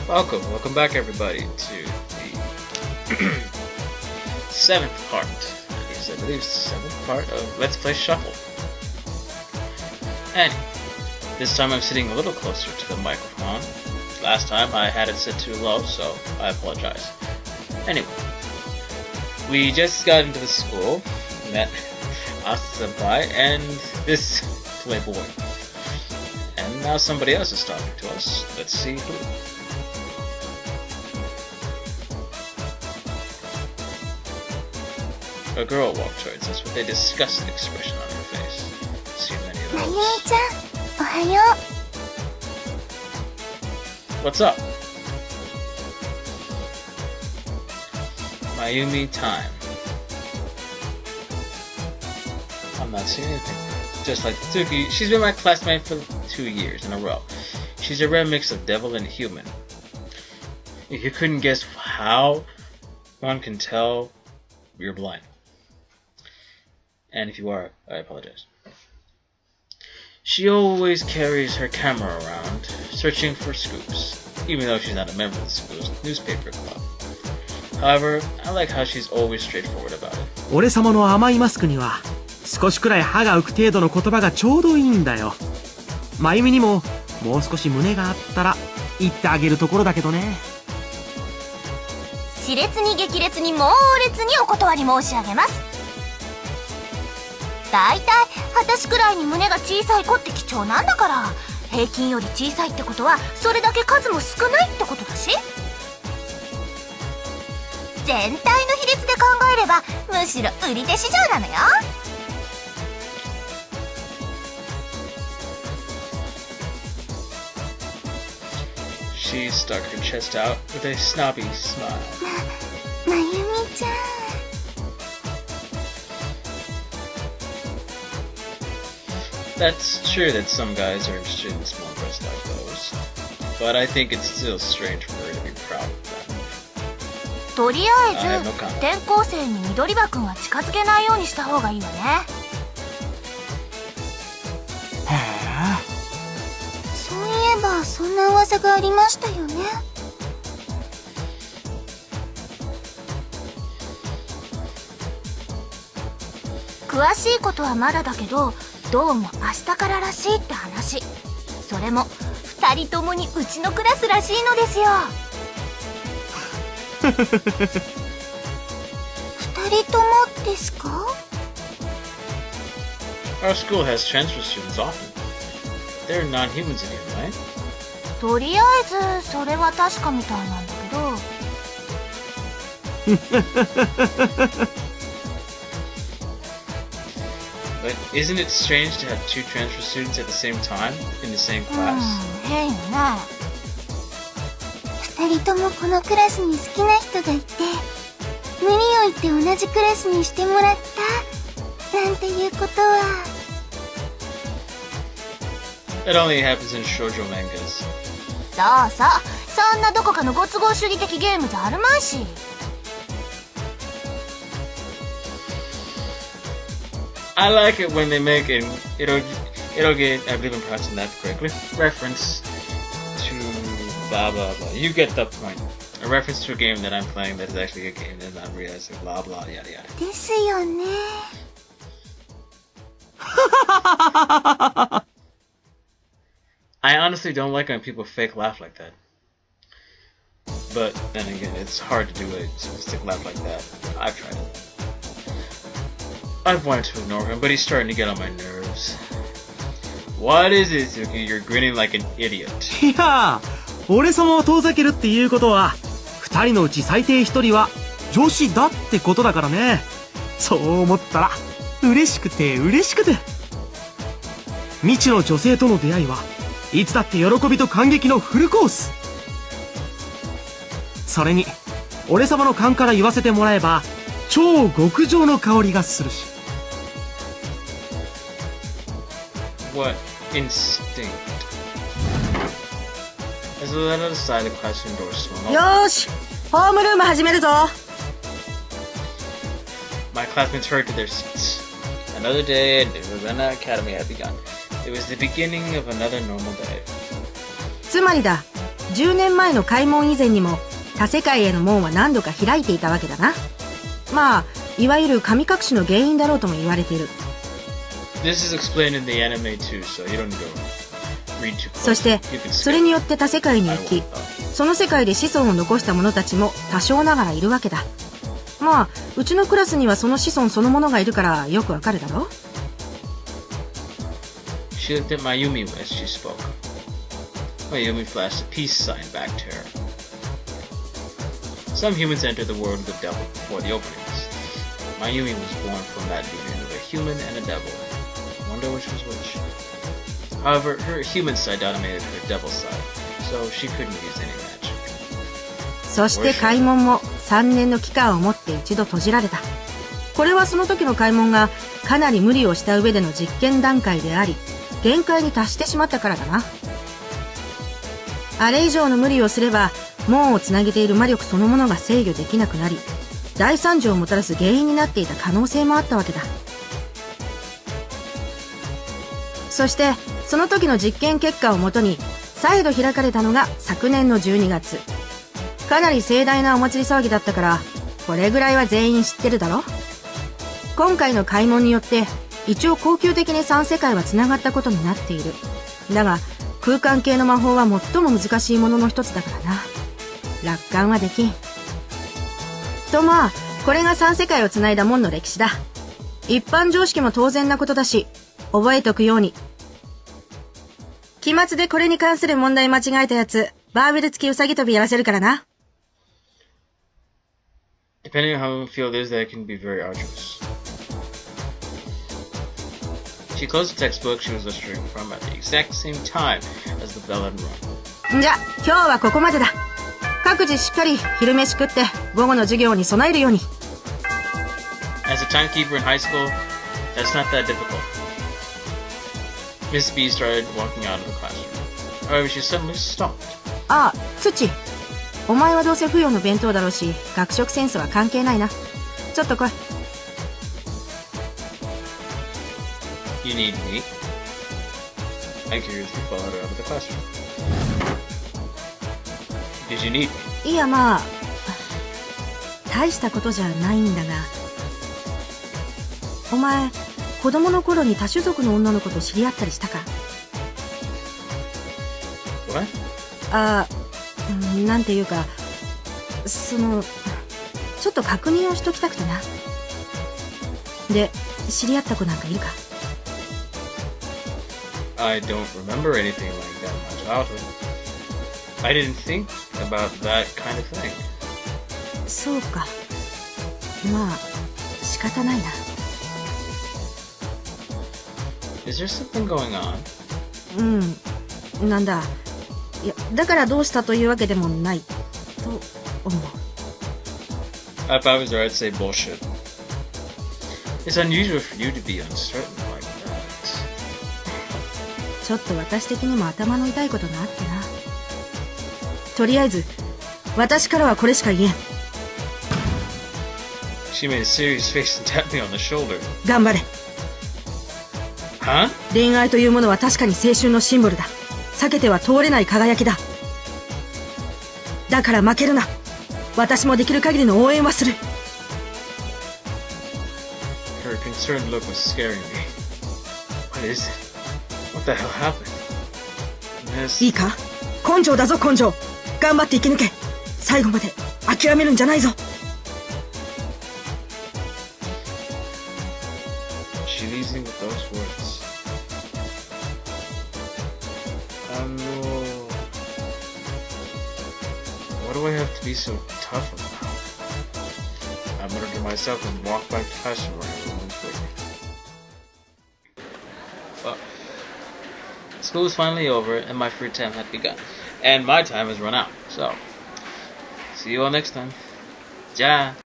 Welcome back everybody to the 7th part, I believe 7th part of Let's Play Shuffle. And this time I'm sitting a little closer to the microphone. Last time I had it set too low, so I apologize. Anyway, we just got into the school, met Asa-senpai and this playboy. And now somebody else is talking to us. Let's see who. A girl walked towards us with a disgusted expression on her face. See many of those. Mayumi-chan, ohayo. What's up? Mayumi time. I'm not seeing anything. Just like Tsuki, she's been my classmate for 2 years in a row. She's a rare mix of devil and human. If you couldn't guess how, one can tell you're blind. And if you are, I apologize. She always carries her camera around, searching for scoops, even though she's not a member of the school's newspaper club. However, I like how she's always straightforward about it. 俺様の甘いマスクには少しくらい歯が浮く程度の言葉がちょうどいいんだよ。まゆみにももう少し胸があったら言ってあげるところだけどね。 熾烈に激烈に猛烈にお断り申し上げます。だいたい私くらいに胸が小さい子って貴重なんだから、平均より小さいってことはそれだけ数も少ないってことだし、全体の比率で考えればむしろ売り手市場なのよ。 She stuck her chest out with a snobby smile. まゆみちゃん。 That's true that some guys are interested in small breasts like those, but I think it's still strange for her to be proud of them. とりあえず転校生に緑葉くんは近づけないようにした方がいいわね。 へえ。 そういえばそんな噂がありましたよね。詳しいことはまだだけど、どうも明日かららしいって話。それも2人ともにうちのクラスらしいのですよ。2人ともですか？ Our school has transfer students often. They're non-humans in here, right? とりあえずそれは確かみたいなんだけど。 But isn't it strange to have 2 transfer students at the same time in the same class? 変よね。2人ともこのクラスに好きな人がいて、無理を言って同じクラスにしてもらったなんていうことは。 It only happens in shoujo mangas. そうそう、そんなどこかのご都合主義的ゲームじゃあるまいし。 I like it when they make an eroge, I believe I'm pronouncing that correctly, reference to blah blah blah. You get the point. A reference to a game that I'm playing that is actually a game and not realizing blah blah yada yada. ですよね。 I honestly don't like when people fake laugh like that. But then again, it's hard to do a simplistic laugh like that. I've tried it. I've wanted to ignore him, but he's starting to get on my nerves. What is it, Suki? You're grinning like an idiot. いやー、俺様を遠ざけるっていうことは2人のうち最低1人は女子だってことだからね。そう思ったら嬉しくて嬉しくて。未知の女性との出会いはいつだって喜びと感激のフルコース。それに俺様の勘から言わせてもらえば超極上の香りがするし。 What instinct? As we let aside, the classroom door swung open. よーし、ホームルーム始めるぞ。 My classmates hurried to their seats. Another day at the Ravenna Academy had begun. It was the beginning of another normal day. つまりだ、 10年前の開門以前にも他世界への門は何度か開いていたわけだな。まあいわゆる神隠しの原因だろうとも言われている。そしてそれによって他世界に行き、その世界で子孫を残した者たちも多少ながらいるわけだ。まあうちのクラスにはその子孫そのものがいるからよくわかるだろう。 She looked at Mayumi as she spoke. Mayumi flashed a peace sign back to her. Some humans enter the world of the devil before the openings. Mayumi was born from that union of a human and a devil. I wonder which was which. However, her human side dominated her devil side, so she couldn't use any magic. そして開門も3年の期間をもって一度閉じられた。これはその時の開門がかなり無理をした上での実験段階であり、限界に達してしまったからだな。あれ以上の無理をすれば門をつなげている魔力そのものが制御できなくなり、大惨事をもたらす原因になっていた可能性もあったわけだ。そしてその時の実験結果をもとに再度開かれたのが昨年の12月。かなり盛大なお祭り騒ぎだったから、これぐらいは全員知ってるだろ。今回の開門によって一応恒久的に3世界はつながったことになっている。だが空間系の魔法は最も難しいものの一つだからな。楽観はできん。とまあこれが3世界をつないだ門の歴史だ。一般常識も当然なことだし覚えとくように。期末でこれに関する問題間違えたやつ、バーベル付きウサギ跳びやらせるからな。 Depending on how you feel this, that can be very arduous. She closed the textbook she was listening from at the exact same time as the bell had rung. じゃ、今日はここまでだ。各自しっかり昼飯食って午後の授業に備えるように。 As a timekeeper in high school, that's not that difficult. Miss B started walking out of the classroom. However, she suddenly stopped. ああ、土。お前はどうせ不要の弁当だろうし、学食センスは関係ないな。ちょっと来い。 You need me? I curiously followed her out of the classroom. Did you need me? いやまあ、大したことじゃないんだが。お前、子供の頃に多種族の女の子と知り合ったりしたか？ What? ああ、なんていうか、ちょっと確認をしときたくてな。で、知り合った子なんかいるか？ I don't remember anything like that in my childhood. I didn't think about that kind of thing. そうか。まあ、仕方ないな。 Is there something going on? うん、なんだ。いや、だからどうしたというわけでもない、と思う。 If I was there, I'd say bullshit. It's unusual for you to be uncertain like that. ちょっと私的にも頭の痛いことがあってな。とりあえず、私からはこれしか言えん。 She made a serious face and tapped me on the shoulder. 頑張れ。 Huh? 恋愛というものは確かに青春のシンボルだ。避けては通れない輝きだ。だから負けるな。私もできる限りの応援はする。 Her concerned look was scaring me. What is it? What the hell happened? Miss... いいか？根性だぞ根性。頑張って生き抜け。最後まで諦めるんじゃないぞ。 She leaves me with those words. What do I have to be so tough about? I muttered to myself and walked back to classroom where everyone was waiting. Well, school was finally over and my free time had begun. And my time has run out, so see you all next time. Ja!